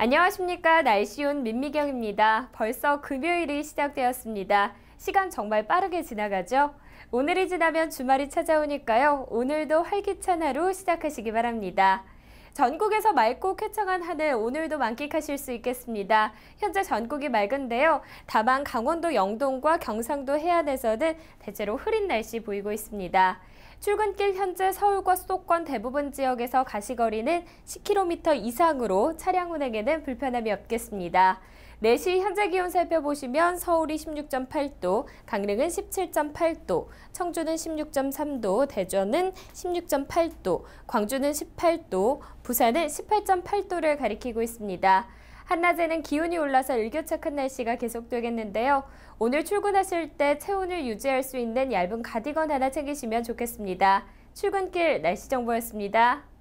안녕하십니까. 날씨온 민미경입니다. 벌써 금요일이 시작되었습니다. 시간 정말 빠르게 지나가죠? 오늘이 지나면 주말이 찾아오니까요. 오늘도 활기찬 하루 시작하시기 바랍니다. 전국에서 맑고 쾌청한 하늘 오늘도 만끽하실 수 있겠습니다. 현재 전국이 맑은데요. 다만 강원도 영동과 경상도 해안에서는 대체로 흐린 날씨 보이고 있습니다. 출근길 현재 서울과 수도권 대부분 지역에서 가시거리는 10km 이상으로 차량 운행에는 불편함이 없겠습니다. 4시 현재 기온 살펴보시면 서울이 16.8도, 강릉은 17.8도, 청주는 16.3도, 대전은 16.8도, 광주는 18도, 부산은 18.8도를 가리키고 있습니다. 한낮에는 기온이 올라서 일교차큰 날씨가 계속되겠는데요. 오늘 출근하실 때 체온을 유지할 수 있는 얇은 가디건 하나 챙기시면 좋겠습니다. 출근길 날씨 정보였습니다.